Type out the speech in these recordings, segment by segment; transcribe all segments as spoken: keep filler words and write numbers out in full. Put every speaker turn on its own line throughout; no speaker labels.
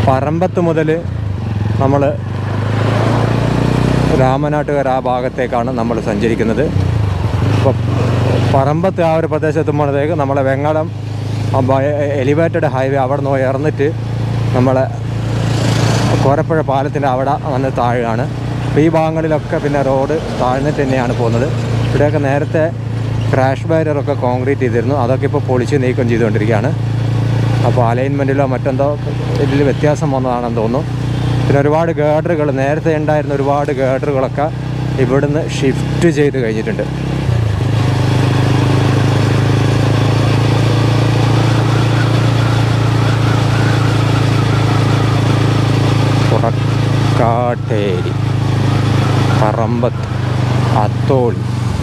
പറമ്പത്ത് മുതൽ നമ്മൾ രാമനാട്ടുകര ആ ഭാഗത്തേക്കാണ് നമ്മൾ സഞ്ചരിക്കുന്നത്. അപ്പോൾ പറമ്പത്ത് ആ ഒരു പ്രദേശത്തുമ്പോഴത്തേക്ക് നമ്മളെ വെങ്ങളം എലിവേറ്റഡ് ഹൈവേ അവിടെ നിന്ന് ഉയർന്നിട്ട് നമ്മളെ കോരപ്പുഴ പാലത്തിൻ്റെ അവിടെ വന്ന് താഴെയാണ്. അപ്പോൾ ഈ ഭാഗങ്ങളിലൊക്കെ പിന്നെ റോഡ് താഴ്ന്നിട്ട് തന്നെയാണ് പോകുന്നത്. ഇവിടെയൊക്കെ നേരത്തെ ക്രാഷ് ബാരിയറൊക്കെ കോൺക്രീറ്റ് ചെയ്തിരുന്നു, അതൊക്കെ ഇപ്പോൾ പൊളിച്ച് നീക്കം ചെയ്തുകൊണ്ടിരിക്കുകയാണ്. അപ്പോൾ അലൈൻമെൻറ്റിലോ മറ്റെന്തോ ഇതിൽ വ്യത്യാസം വന്നതാണെന്ന് തോന്നുന്നു. പിന്നെ ഒരുപാട് ഗേഡറുകൾ നേരത്തെ ഉണ്ടായിരുന്ന ഒരുപാട് ഗേഡറുകളൊക്കെ ഇവിടുന്ന് ഷിഫ്റ്റ് ചെയ്ത് കഴിഞ്ഞിട്ടുണ്ട്. പുറക്കാട്ടേരി, പറമ്പത്ത്, അത്തോളി,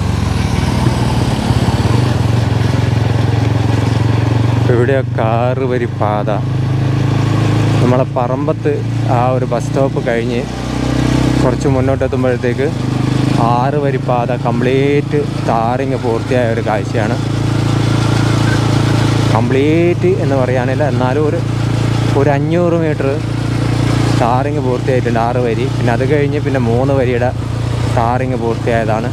ഇവിടെയൊക്കെ ആറ് വരി പാത. നമ്മളെ പറമ്പത്ത് ആ ഒരു ബസ് സ്റ്റോപ്പ് കഴിഞ്ഞ് കുറച്ച് മുന്നോട്ടെത്തുമ്പോഴത്തേക്ക് ആറ് വരി പാത കംപ്ലീറ്റ് ടാറിങ് പൂർത്തിയായ ഒരു കാഴ്ചയാണ്. കംപ്ലീറ്റ് എന്ന് പറയാനില്ല, എന്നാലും ഒരു ഒരു അഞ്ഞൂറ് മീറ്റർ ടാറിങ് പൂർത്തിയായിട്ടുണ്ട്, ആറ് വരി. പിന്നെ അത് കഴിഞ്ഞ് പിന്നെ മൂന്ന് വരിയുടെ ടാറിങ് പൂർത്തിയായതാണ്.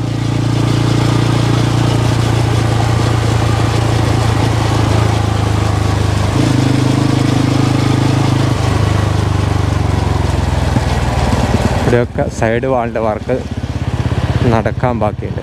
ഇവിടെയൊക്കെ സൈഡ് വാളിൻ്റെ വർക്ക് നടക്കാൻ ബാക്കിയുണ്ട്.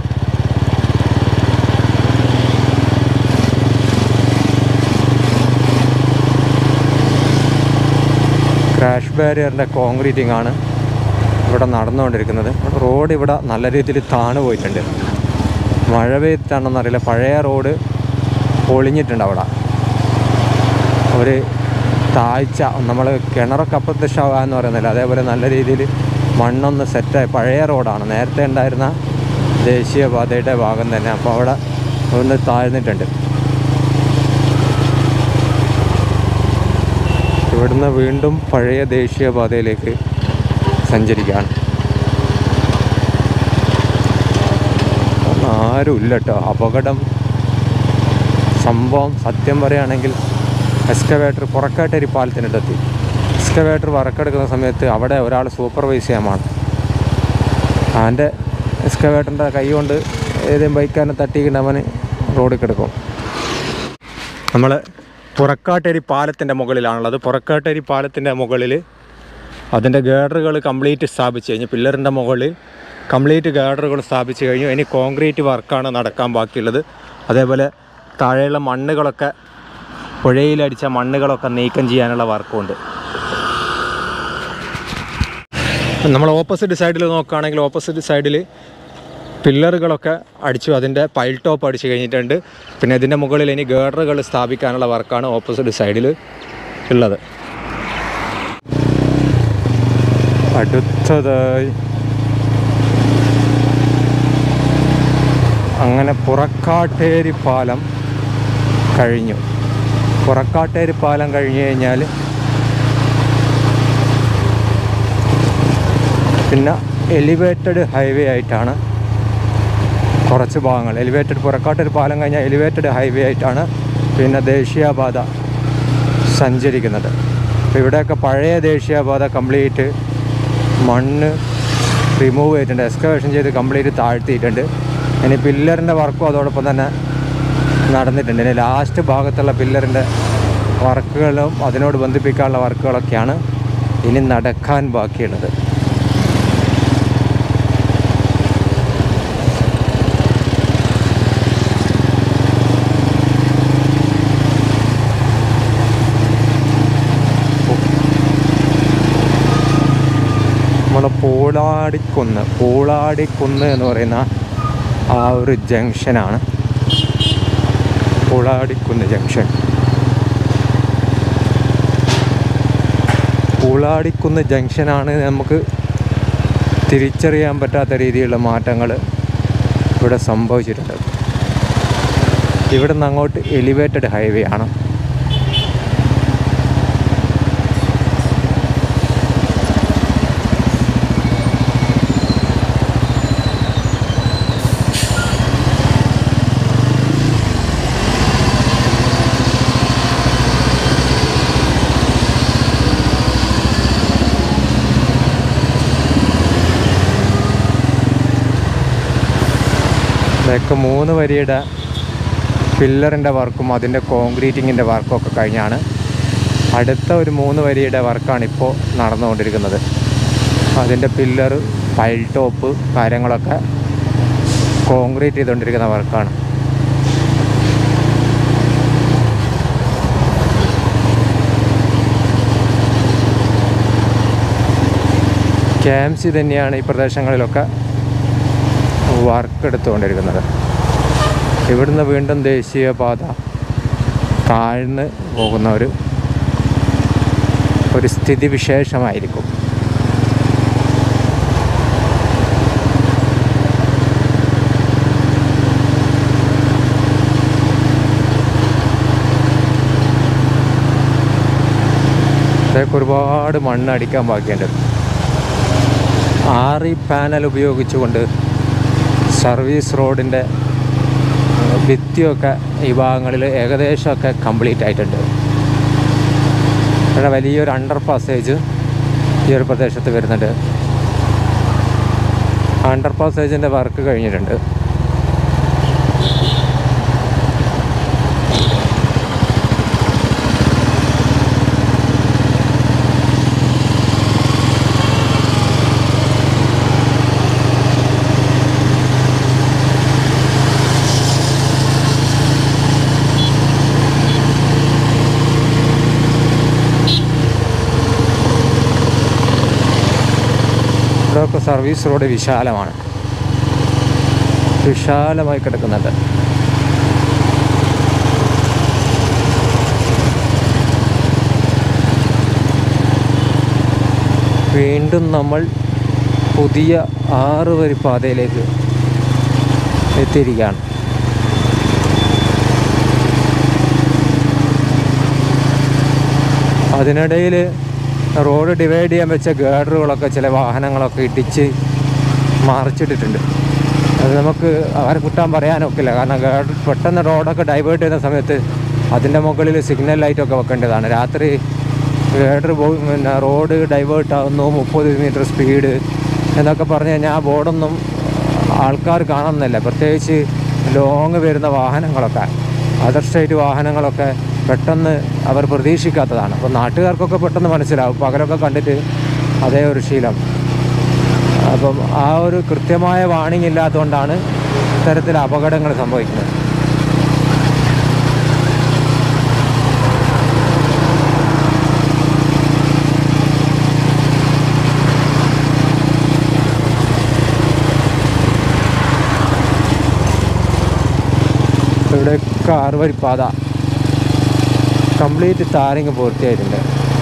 ക്രാഷ് ബാരിയറിൻ്റെ കോൺക്രീറ്റിംഗ് ആണ് ഇവിടെ നടന്നുകൊണ്ടിരിക്കുന്നത്. റോഡ് ഇവിടെ നല്ല രീതിയിൽ താണു പോയിട്ടുണ്ട്. മഴ പെയ്തിട്ടാണെന്നറിയില്ല, പഴയ റോഡ് പൊളിഞ്ഞിട്ടുണ്ട്. അവിടെ ഒരു താഴ്ച, നമ്മൾ കിണറൊക്കെ അപ്രത്യക്ഷമാകാമെന്ന് പറയുന്നില്ല, അതേപോലെ നല്ല രീതിയിൽ മണ്ണൊന്ന് സെറ്റായി. പഴയ റോഡാണ്, നേരത്തെ ഉണ്ടായിരുന്ന ദേശീയപാതയുടെ ഭാഗം തന്നെ. അപ്പോൾ അവിടെ ഒന്ന് താഴ്ന്നിട്ടുണ്ട്. ഇവിടുന്ന് വീണ്ടും പഴയ ദേശീയപാതയിലേക്ക് സഞ്ചരിക്കുകയാണ്. ആരുമില്ല കേട്ടോ. അപകടം സംഭവം സത്യം പറയുകയാണെങ്കിൽ എക്സ്കവേറ്റർ പുറക്കാട്ടേരി പാലത്തിനടുത്തെത്തി. എക്സ്കവേറ്റർ വറക്കെടുക്കുന്ന സമയത്ത് അവിടെ ഒരാൾ സൂപ്പർവൈസ് ചെയ്യാമാണ്. അവൻ്റെ എക്സ്കവേറ്ററിൻ്റെ കൈ കൊണ്ട് ഏതെങ്കിലും ബൈക്കാരനെ തട്ടിയിട്ട് അവന് റോഡിൽ കിടക്കും. നമ്മൾ പുറക്കാട്ടേരി പാലത്തിൻ്റെ മുകളിലാണുള്ളത്. പുറക്കാട്ടേരി പാലത്തിൻ്റെ മുകളിൽ അതിൻ്റെ ഗേഡറുകൾ കംപ്ലീറ്റ് സ്ഥാപിച്ച് കഴിഞ്ഞു. പില്ലറിൻ്റെ മുകളിൽ കംപ്ലീറ്റ് ഗേഡറുകൾ സ്ഥാപിച്ച് കഴിഞ്ഞു. ഇനി കോൺക്രീറ്റ് വർക്കാണ് നടക്കാൻ ബാക്കിയുള്ളത്. അതേപോലെ താഴെയുള്ള മണ്ണുകളൊക്കെ, പുഴയിലടിച്ച മണ്ണുകളൊക്കെ നീക്കം ചെയ്യാനുള്ള വർക്കുമുണ്ട്. നമ്മൾ ഓപ്പോസിറ്റ് സൈഡിൽ നോക്കുകയാണെങ്കിൽ ഓപ്പോസിറ്റ് സൈഡിൽ പില്ലറുകളൊക്കെ അടിച്ചു, അതിൻ്റെ പൈൽ ടോപ്പ് അടിച്ച് കഴിഞ്ഞിട്ടുണ്ട്. പിന്നെ ഇതിൻ്റെ മുകളിൽ ഇനി ഗേഡറുകൾ സ്ഥാപിക്കാനുള്ള വർക്കാണ് ഓപ്പോസിറ്റ് സൈഡിൽ ഉള്ളത്. അടുത്തതായി അങ്ങനെ പുറക്കാട്ടേരി പാലം കഴിഞ്ഞു. പുറക്കാട്ടേരി പാലം കഴിഞ്ഞ് കഴിഞ്ഞാൽ പിന്നെ എലിവേറ്റഡ് ഹൈവേ ആയിട്ടാണ് കുറച്ച് ഭാഗങ്ങൾ. എലിവേറ്റഡ് പുറക്കാട്ടേരി പാലം കഴിഞ്ഞാൽ എലിവേറ്റഡ് ഹൈവേ ആയിട്ടാണ് പിന്നെ ദേശീയപാത സഞ്ചരിക്കുന്നത്. അപ്പോൾ ഇവിടെയൊക്കെ പഴയ ദേശീയപാത കംപ്ലീറ്റ് മണ്ണ് റിമൂവ് ചെയ്തിട്ടുണ്ട്, എക്സ്കവേഷൻ ചെയ്ത് കംപ്ലീറ്റ് താഴ്ത്തിയിട്ടുണ്ട്. ഇനി പില്ലറിൻ്റെ വർക്കും അതോടൊപ്പം തന്നെ നടന്നിട്ടുണ്ട്. ഇനി ലാസ്റ്റ് ഭാഗത്തുള്ള പില്ലറിൻ്റെ വർക്കുകളും അതിനോട് ബന്ധിപ്പിക്കാനുള്ള വർക്കുകളൊക്കെയാണ് ഇനി നടക്കാൻ ബാക്കിയുള്ളത്. നമ്മളെ പൂളാടിക്കുന്ന് പൂളാടിക്കുന്ന് എന്ന് പറയുന്ന ആ ഒരു ജംഗ്ഷനാണ് പൂളാടിക്കുന്ന് ജംഗ്ഷൻ. പൂളാടിക്കുന്ന് ജംഗ്ഷനാണ് നമുക്ക് തിരിച്ചറിയാൻ പറ്റാത്ത രീതിയിലുള്ള മാറ്റങ്ങൾ ഇവിടെ സംഭവിച്ചിട്ടുണ്ട്. ഇവിടെ നിന്ന് അങ്ങോട്ട് എലിവേറ്റഡ് ഹൈവേ ആണ്. ഇതൊക്കെ മൂന്ന് വരിയുടെ പില്ലറിൻ്റെ വർക്കും അതിൻ്റെ കോൺക്രീറ്റിങ്ങിൻ്റെ വർക്കും ഒക്കെ കഴിഞ്ഞാണ് അടുത്ത ഒരു മൂന്ന് വരിയുടെ വർക്കാണ് ഇപ്പോൾ നടന്നുകൊണ്ടിരിക്കുന്നത്. അതിൻ്റെ പില്ലർ, പൈൽ ടോപ്പ് കാര്യങ്ങളൊക്കെ കോൺക്രീറ്റ് ചെയ്തുകൊണ്ടിരിക്കുന്ന വർക്കാണ്. കെ എം സി തന്നെയാണ് ഈ പ്രദേശങ്ങളിലൊക്കെ വർക്ക് എടുത്തുകൊണ്ടിരിക്കുന്നത്. ഇവിടുന്ന് വീണ്ടും ദേശീയപാത താഴ്ന്ന് പോകുന്ന ഒരു ഒരു സ്ഥിതിവിശേഷമായിരിക്കും. ഇതൊക്കെ ഒരുപാട് മണ്ണ് അടിക്കാൻ ബാക്കിയുണ്ട്. ആറി പാനൽ ഉപയോഗിച്ചുകൊണ്ട് സർവീസ് റോഡിൻ്റെ ഭിത്തിയൊക്കെ ഈ ഭാഗങ്ങളിൽ ഏകദേശമൊക്കെ കംപ്ലീറ്റ് ആയിട്ടുണ്ട്. ഇവിടെ വലിയൊരു അണ്ടർ പാസേജ് ഈ ഒരു പ്രദേശത്ത് വരുന്നുണ്ട്. അണ്ടർ പാസേജിൻ്റെ വർക്ക് കഴിഞ്ഞിട്ടുണ്ട്. ഇവിടെയൊക്കെ സർവീസ് റോഡ് വിശാലമാണ്, വിശാലമായി കിടക്കുന്നുണ്ട്. വീണ്ടും നമ്മൾ പുതിയ ആറ് വരി പാതയിലേക്ക് എത്തിയിരിക്കുകയാണ്. അതിനിടയിൽ റോഡ് ഡിവൈഡ് ചെയ്യാൻ വെച്ച ഗേഡറുകളൊക്കെ ചില വാഹനങ്ങളൊക്കെ ഇടിച്ച് മറിച്ചിട്ടിട്ടുണ്ട്. അത് നമുക്ക് അവരെ കുറ്റാൻ പറയാനൊക്കില്ല. കാരണം ഗേഡർ പെട്ടെന്ന് റോഡൊക്കെ ഡൈവേർട്ട് ചെയ്യുന്ന സമയത്ത് അതിൻ്റെ മുകളിൽ സിഗ്നൽ ലൈറ്റൊക്കെ വെക്കേണ്ടതാണ്. രാത്രി ഗേഡർ പോയി പിന്നെ റോഡ് ഡൈവേർട്ട് ആകുന്നു മുപ്പത് മീറ്റർ സ്പീഡ് എന്നൊക്കെ പറഞ്ഞു കഴിഞ്ഞാൽ ആ ബോർഡൊന്നും ആൾക്കാർ കാണുന്നില്ല. പ്രത്യേകിച്ച് ലോങ് വരുന്ന വാഹനങ്ങളൊക്കെ, അതർ സ്റ്റേറ്റ് വാഹനങ്ങളൊക്കെ പെട്ടെന്ന് അവർ പ്രതീക്ഷിക്കാത്തതാണ്. അപ്പോൾ നാട്ടുകാർക്കൊക്കെ പെട്ടെന്ന് മനസ്സിലാവും, പകലൊക്കെ കണ്ടിട്ട് അതേ ഒരു ശീലം. അപ്പം ആ ഒരു കൃത്യമായ വാണിംഗ് ഇല്ലാത്തതുകൊണ്ടാണ് ഇത്തരത്തിൽ അപകടങ്ങൾ സംഭവിക്കുന്നത്. ഇവിടെയൊക്കെ ആറുവരിപ്പാത കംപ്ലീറ്റ് ടാറിങ് പൂർത്തിയായിട്ടുണ്ട്.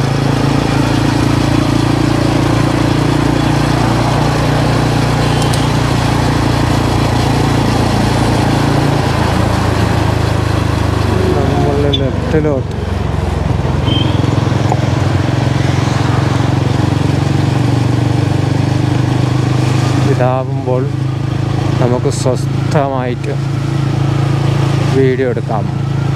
നമ്മൾ ലെഫ്റ്റിലോട്ട് ഇതാവുമ്പോൾ നമുക്ക് സ്വസ്ഥമായിട്ട് വീഡിയോ എടുക്കാം.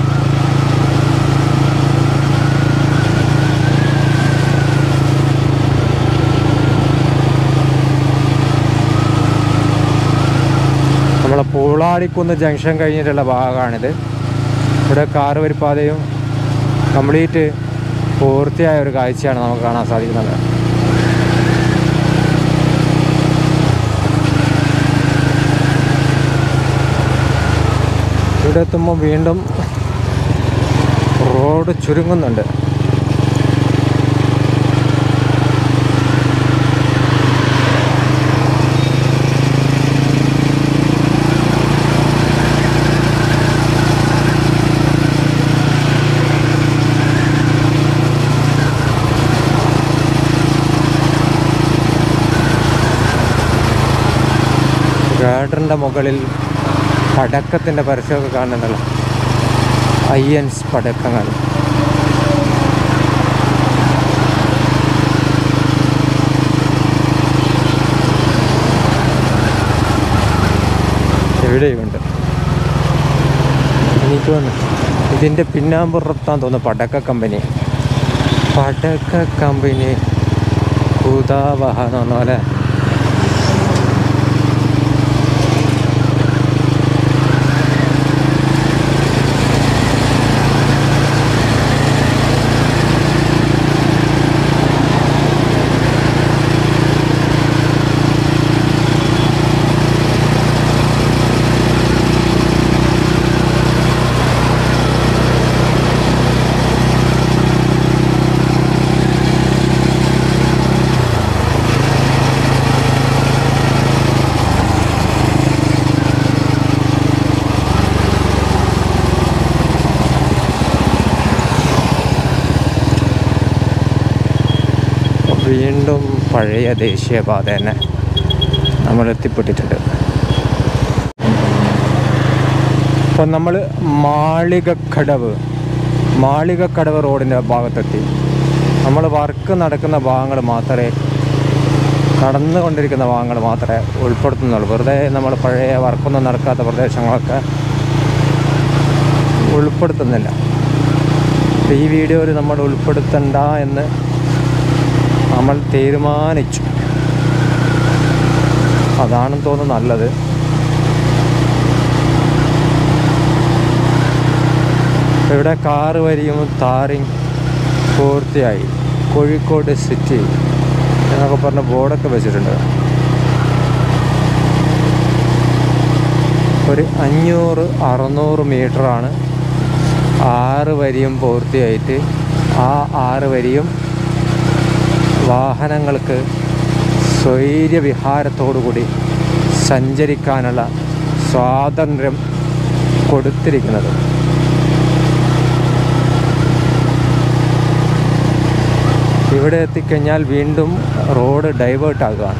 നമ്മളെ പൂളാടിക്കുന്ന് ജംഗ്ഷൻ കഴിഞ്ഞിട്ടുള്ള ഭാഗമാണിത്. ഇവിടെ കാറ് വരിപ്പാതയും കംപ്ലീറ്റ് പൂർത്തിയായ ഒരു കാഴ്ചയാണ് നമുക്ക് കാണാൻ സാധിക്കുന്നത്. ഇവിടെ എത്തുമ്പോൾ വീണ്ടും റോഡ് ചുരുങ്ങുന്നുണ്ട്. ഗാർഡറിൻ്റെ മുകളിൽ പടക്കത്തിൻ്റെ പരസ്യമൊക്കെ കാണുന്നുണ്ടല്ലോ, അയ്യൻസ് പടക്കങ്ങൾ. എവിടെയുണ്ട് എനിക്ക് തോന്നുന്നു ഇതിൻ്റെ പിന്നാമ്പുറത്താന്ന് തോന്നുന്നു പടക്ക കമ്പനി. പടക്ക കമ്പനി ഭൂതാവഹ എന്ന് പറഞ്ഞ പോലെ വീണ്ടും പഴയ ദേശീയപാത തന്നെ നമ്മൾ എത്തിപ്പെട്ടിട്ടുണ്ട്. അപ്പം നമ്മൾ മാളികക്കടവ് മാളികക്കടവ് റോഡിൻ്റെ ഭാഗത്തെത്തി. നമ്മൾ വർക്ക് നടക്കുന്ന ഭാഗങ്ങൾ മാത്രമേ നടന്നുകൊണ്ടിരിക്കുന്ന ഭാഗങ്ങൾ മാത്രമേ ഉൾപ്പെടുത്തുന്നുള്ളൂ. വെറുതെ നമ്മൾ പഴയ വർക്കൊന്നും നടക്കാത്ത പ്രദേശങ്ങളൊക്കെ ഉൾപ്പെടുത്തുന്നില്ല. ഈ വീഡിയോയിൽ നമ്മൾ ഉൾപ്പെടുത്തണ്ട എന്ന് നമ്മൾ തീരുമാനിച്ചു. അതാണെന്ന് തോന്നുന്നു നല്ലത്. ഇവിടെ കാറ് വരിയും താറിങ് പൂർത്തിയായി. കോഴിക്കോട് സിറ്റി എന്നൊക്കെ പറഞ്ഞ ബോർഡൊക്കെ വെച്ചിട്ടുണ്ട്. ഒരു അഞ്ഞൂറ് അറുന്നൂറ് മീറ്ററാണ് ആറ് വരിയും പൂർത്തിയായിട്ട്. ആ ആറ് വരിയും വാഹനങ്ങൾക്ക് സ്വൈര്യവിഹാരത്തോടുകൂടി സഞ്ചരിക്കാനുള്ള സ്വാതന്ത്ര്യം കൊടുത്തിരിക്കുന്നത്. ഇവിടെ എത്തിക്കഴിഞ്ഞാൽ വീണ്ടും റോഡ് ഡൈവേർട്ട് ആകുകയാണ്.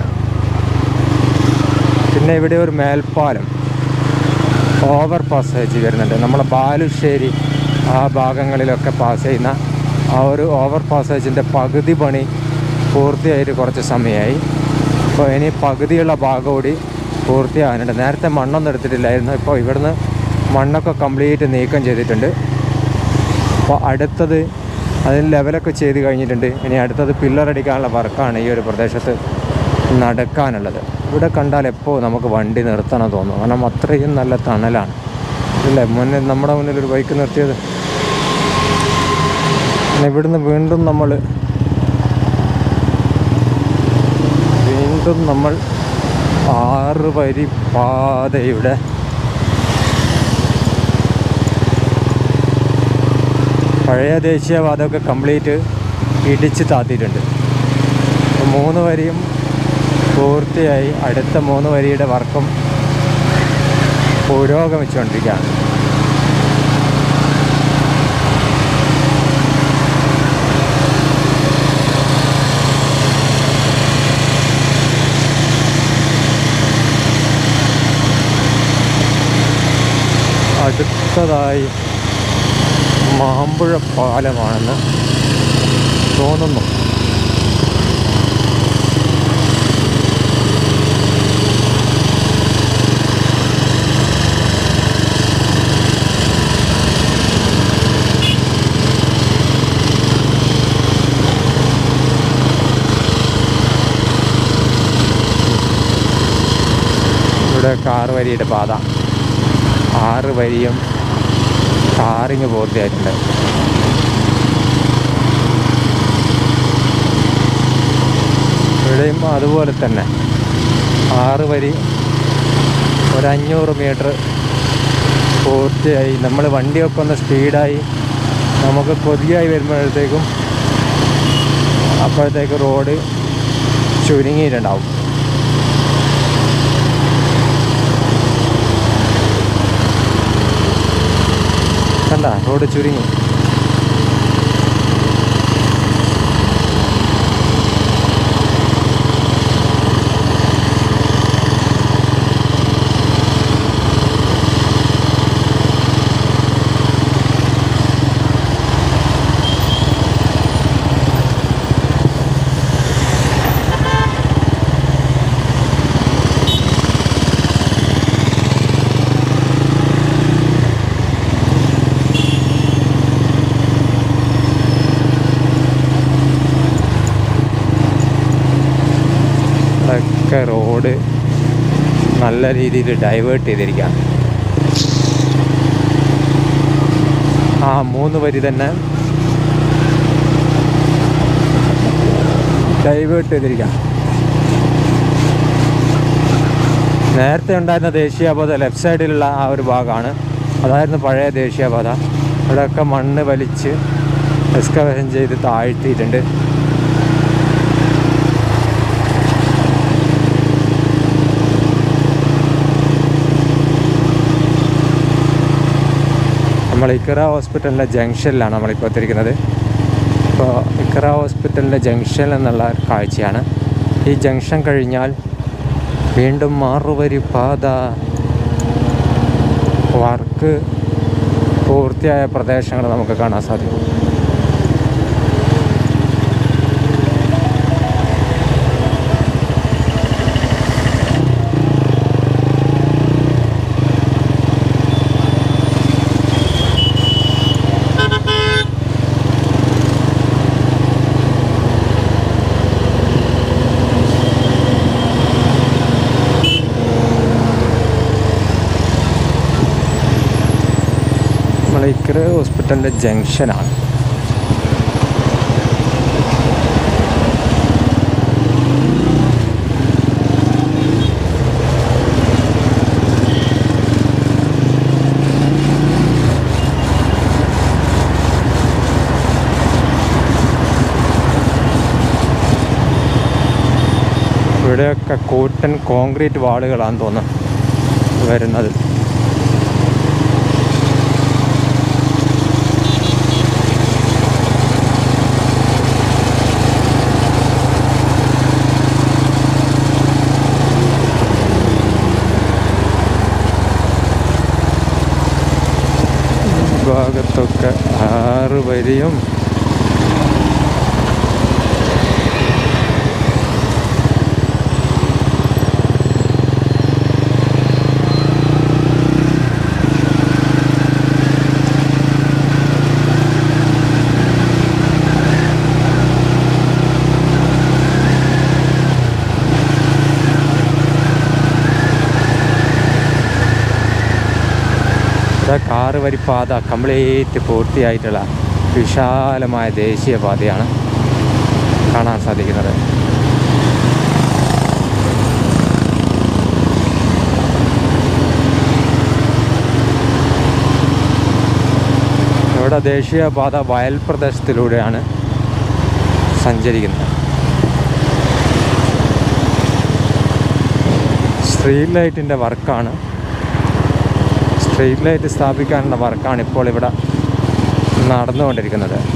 പിന്നെ ഇവിടെ ഒരു മേൽപ്പാലം ഓവർ പാസേജ് വരുന്നുണ്ട്. നമ്മളെ ബാലുശ്ശേരി ആ ഭാഗങ്ങളിലൊക്കെ പാസ് ചെയ്യുന്ന ആ ഒരു ഓവർ പാസേജിൻ്റെ പകുതി പണി പൂർത്തിയായിട്ട് കുറച്ച് സമയമായി. അപ്പോൾ ഇനി പകുതിയുള്ള ഭാഗം കൂടി പൂർത്തിയാകാനുണ്ട്. നേരത്തെ മണ്ണൊന്നും എടുത്തിട്ടില്ലായിരുന്നു. ഇപ്പോൾ ഇവിടുന്ന് മണ്ണൊക്കെ കംപ്ലീറ്റ് നീക്കം ചെയ്തിട്ടുണ്ട്. അപ്പോൾ അടുത്തത് അതിന് ലെവലൊക്കെ ചെയ്ത് കഴിഞ്ഞിട്ടുണ്ട്. ഇനി അടുത്തത് പില്ലറടിക്കാനുള്ള വർക്കാണ് ഈ ഒരു പ്രദേശത്ത് നടക്കാനുള്ളത്. ഇവിടെ കണ്ടാൽ എപ്പോൾ നമുക്ക് വണ്ടി നിർത്തണം തോന്നും. കാരണം അത്രയും നല്ല തണലാണ്. ഇല്ലേ, മുന്നിൽ നമ്മുടെ മുന്നിൽ ഒരു ബൈക്ക് നിർത്തിയത്. പിന്നെ ഇവിടുന്ന് വീണ്ടും നമ്മൾ വീണ്ടും നമ്മൾ ആറ് വരി പാതയുടെ പഴയ ദേശീയപാതയൊക്കെ കംപ്ലീറ്റ് ഇടിച്ച് താത്തിയിട്ടുണ്ട്. മൂന്ന് വരിയും പൂർത്തിയായി. അടുത്ത മൂന്ന് വരിയുടെ വർക്കും പുരോഗമിച്ചുകൊണ്ടിരിക്കുകയാണ്. അടുത്തതായി മാമ്പുഴ പാലമാണെന്ന് തോന്നുന്നു. ഇവിടെ കാറ് വരിയുടെ പാത ആറ് വരിയും ടാറിങ് പൂർത്തിയായിട്ടുണ്ട്. ഇവിടെയും അതുപോലെ തന്നെ ആറ് വരി ഒരഞ്ഞൂറ് മീറ്റർ പൂർത്തിയായി. നമ്മൾ വണ്ടിയൊക്കെ ഒന്ന് സ്പീഡായി നമുക്ക് കൊതിയായി വരുമ്പോഴത്തേക്കും അപ്പോഴത്തേക്ക് റോഡ് ചുരുങ്ങിയിട്ടുണ്ടാവും. കണ്ട, റോഡ് ചുരുങ്ങി. ഒക്കെ റോഡ് നല്ല രീതിയിൽ ഡൈവേർട്ട് ചെയ്തിരിക്കുകയാണ്. ആ മൂന്ന് വരി തന്നെ ഡൈവേർട്ട് ചെയ്തിരിക്കുകയാണ്. നേരത്തെ ഉണ്ടായിരുന്ന ദേശീയപാത ലെഫ്റ്റ് സൈഡിലുള്ള ആ ഒരു ഭാഗമാണ്. അതായിരുന്നു പഴയ ദേശീയപാത. ഇവിടെയൊക്കെ മണ്ണ് വലിച്ച് എക്സ്കവേഷൻ ചെയ്ത് താഴ്ത്തിയിട്ടുണ്ട്. നമ്മൾ ഇക്കറ ഹോസ്പിറ്റലിൻ്റെ ജംഗ്ഷനിലാണ് നമ്മളിപ്പോൾ എത്തിയിരിക്കുന്നത്. ഇപ്പോൾ ഇക്ര ഹോസ്പിറ്റലിൻ്റെ ജംഗ്ഷൻ എന്നുള്ള കാഴ്ചയാണ്. ഈ ജംഗ്ഷൻ കഴിഞ്ഞാൽ വീണ്ടും മാറുവരി പാത വർക്ക് പൂർത്തിയായ പ്രദേശങ്ങൾ നമുക്ക് കാണാൻ സാധിക്കും. ഇക്ര ഹോസ്പിറ്റലിൻ്റെ ജംഗ്ഷനാണ്. ഇവിടെയൊക്കെ കൂറ്റൻ കോൺക്രീറ്റ് വാളുകളാണെന്ന് തോന്നുന്നു വരുന്നത്. ഭാഗത്തൊക്കെ ആറ് വരിയും ആറ് വരി പാത കംപ്ലീറ്റ് പൂർത്തിയായിട്ടുള്ള വിശാലമായ ദേശീയപാതയാണ് കാണാൻ സാധിക്കുന്നത്. ഇവിടെ ദേശീയപാത വയൽ പ്രദേശത്തിലൂടെയാണ് സഞ്ചരിക്കുന്നത്. സ്ട്രീറ്റ് ലൈറ്റിൻ്റെ വർക്കാണ്. സ്ട്രീറ്റ് ലൈറ്റ് സ്ഥാപിക്കാനുള്ള വർക്കാണ് ഇപ്പോൾ ഇവിടെ നടന്നുകൊണ്ടിരിക്കുന്നത്.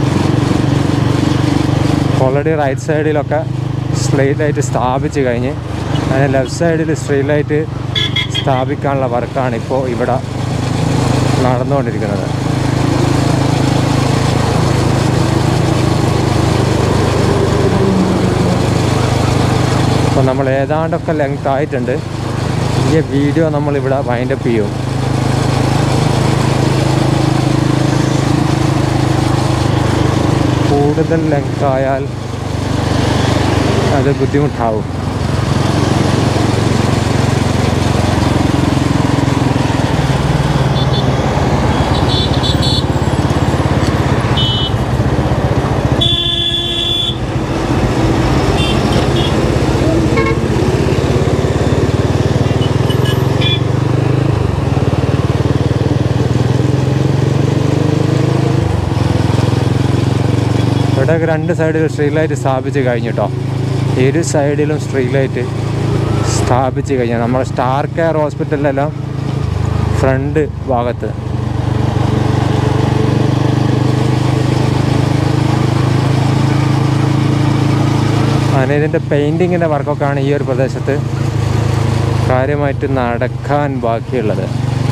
ഓൾറെഡി റൈറ്റ് സൈഡിലൊക്കെ സ്ട്രീറ്റ് ലൈറ്റ് സ്ഥാപിച്ച് കഴിഞ്ഞ് അതിന് ലെഫ്റ്റ് സൈഡിൽ സ്ട്രീറ്റ് ലൈറ്റ് സ്ഥാപിക്കാനുള്ള വർക്കാണ് ഇപ്പോൾ ഇവിടെ നടന്നുകൊണ്ടിരിക്കുന്നത്. അപ്പോൾ നമ്മൾ ഏതാണ്ടൊക്കെ ലെങ്ത് ആയിട്ടുണ്ട്. ഈ വീഡിയോ നമ്മളിവിടെ വൈൻഡപ്പ് ചെയ്യും. കൂടുതൽ ലെങ്ത് ആയാൽ അത് ബുദ്ധിമുട്ടാവും. ഇവിടെയൊക്കെ രണ്ട് സൈഡിലും സ്ട്രീറ്റ് ലൈറ്റ് സ്ഥാപിച്ച് കഴിഞ്ഞിട്ടോ. ഇരു സൈഡിലും സ്ട്രീറ്റ് ലൈറ്റ് സ്ഥാപിച്ച് കഴിഞ്ഞാൽ നമ്മുടെ സ്റ്റാർ കെയർ ഹോസ്പിറ്റലിലെല്ലാം ഫ്രണ്ട് ഭാഗത്ത് അങ്ങനെ ഇതിൻ്റെ പെയിൻറ്റിങ്ങിൻ്റെ വർക്കൊക്കെയാണ് ഈ ഒരു പ്രദേശത്ത് കാര്യമായിട്ട് നടക്കാൻ ബാക്കിയുള്ളത്.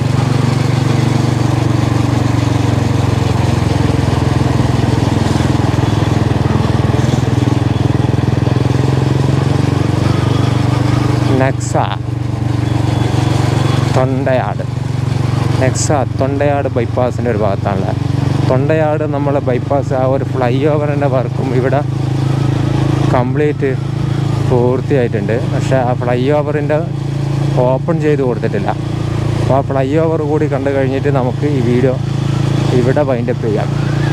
നെക്സ തൊണ്ടയാട് നെക്സ തൊണ്ടയാട് ബൈപ്പാസിൻ്റെ ഒരു ഭാഗത്താണുള്ളത്. തൊണ്ടയാട് നമ്മളെ ബൈപ്പാസ് ആ ഒരു ഫ്ലൈ ഓവറിൻ്റെ വർക്കും ഇവിടെ കംപ്ലീറ്റ് പൂർത്തിയായിട്ടുണ്ട്. പക്ഷേ ആ ഫ്ലൈ ഓവറിൻ്റെ ഓപ്പൺ ചെയ്ത് കൊടുത്തിട്ടില്ല. അപ്പോൾ ആ ഫ്ലൈ ഓവർ കൂടി കണ്ടു കഴിഞ്ഞിട്ട് നമുക്ക് ഈ വീഡിയോ ഇവിടെ വൈൻഡപ്പ് ചെയ്യാം.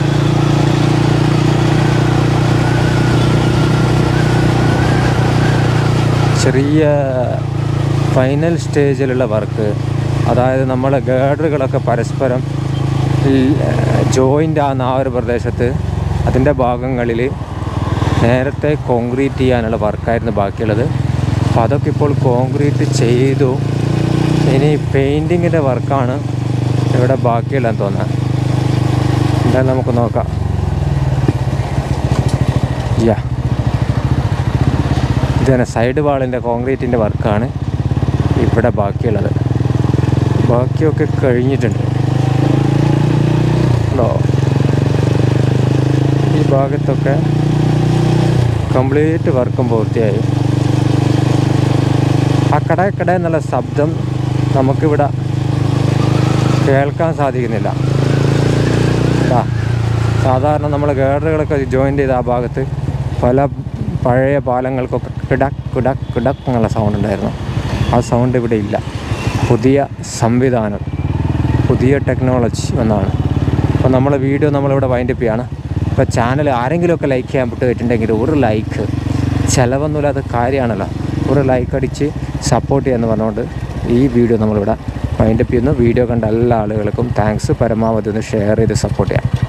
ചെറിയ ഫൈനൽ സ്റ്റേജിലുള്ള വർക്ക്, അതായത് നമ്മളെ ഗേഡറുകളൊക്കെ പരസ്പരം ജോയിൻ്റ് ആകുന്ന ആ ഒരു പ്രദേശത്ത് അതിൻ്റെ ഭാഗങ്ങളിൽ നേരത്തെ കോൺക്രീറ്റ് ചെയ്യാനുള്ള വർക്കായിരുന്നു ബാക്കിയുള്ളത്. അപ്പോൾ അതൊക്കെ ഇപ്പോൾ കോൺക്രീറ്റ് ചെയ്തു. ഇനി പെയിൻറ്റിങ്ങിൻ്റെ വർക്കാണ് ഇവിടെ ബാക്കിയുള്ളതെന്ന് തോന്നുന്നത്. എന്തായാലും നമുക്ക് നോക്കാം. ഇതന്നെ സൈഡ് വാളിൻ്റെ കോൺക്രീറ്റിൻ്റെ വർക്കാണ് ഇവിടെ ബാക്കിയുള്ളത്. ബാക്കിയൊക്കെ കഴിഞ്ഞിട്ടുണ്ട് ഹലോ. ഈ ഭാഗത്തൊക്കെ കംപ്ലീറ്റ് വർക്കും പൂർത്തിയായി. ആ കട കട എന്നുള്ള ശബ്ദം നമുക്കിവിടെ കേൾക്കാൻ സാധിക്കുന്നില്ല. സാധാരണ നമ്മൾ ഗേഡറുകളൊക്കെ ജോയിൻ്റ് ചെയ്ത ആ ഭാഗത്ത് പല പഴയ പാലങ്ങൾക്കൊക്കെ കിടക് കിടക് കിടക് എന്നുള്ള സൗണ്ട് ഉണ്ടായിരുന്നു. ആ സൗണ്ട് ഇവിടെ ഇല്ല. പുതിയ സംവിധാനം, പുതിയ ടെക്നോളജി എന്നാണ്. അപ്പോൾ നമ്മളെ വീഡിയോ നമ്മളിവിടെ വൈൻഡപ്പ് ചെയ്യാണ്. ഇപ്പോൾ ചാനൽ ആരെങ്കിലുമൊക്കെ ലൈക്ക് ചെയ്യാൻ വിട്ട് പോയിട്ടുണ്ടെങ്കിൽ ഒരു ലൈക്ക് ചിലവൊന്നുമില്ലാത്ത കാര്യമാണല്ലോ. ഒരു ലൈക്ക് അടിച്ച് സപ്പോർട്ട് ചെയ്യാമെന്ന് പറഞ്ഞുകൊണ്ട് ഈ വീഡിയോ നമ്മളിവിടെ വൈൻഡപ്പ് ചെയ്യുന്നു. വീഡിയോ കണ്ട എല്ലാ ആളുകൾക്കും താങ്ക്സ്. പരമാവധി ഒന്ന് ഷെയർ ചെയ്ത് സപ്പോർട്ട് ചെയ്യാം.